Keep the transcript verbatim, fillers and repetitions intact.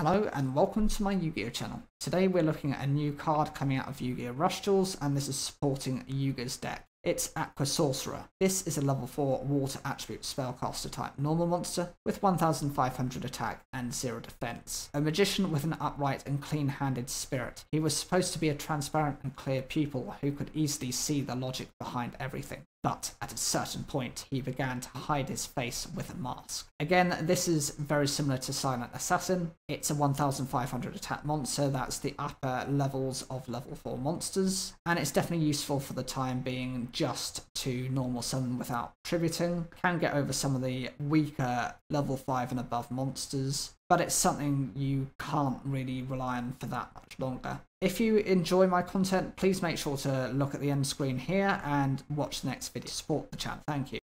Hello and welcome to my Yu-Gi-Oh channel. Today we're looking at a new card coming out of Yu-Gi-Oh Rush Duels, and this is supporting Yuga's deck. It's Aqua Sorcerer. This is a level four water attribute spellcaster type normal monster with one thousand five hundred attack and zero defense. A magician with an upright and clean-handed spirit. He was supposed to be a transparent and clear pupil who could easily see the logic behind everything. But at a certain point, he began to hide his face with a mask. Again, this is very similar to Silent Assassin. It's a one thousand five hundred attack monster, that's the upper levels of level four monsters, and it's definitely useful for the time being just to normal summon without tributing. Can get over some of the weaker level five and above monsters, but it's something you can't really rely on for that much longer. If you enjoy my content, please make sure to look at the end screen here and watch the next video to support the channel. Thank you.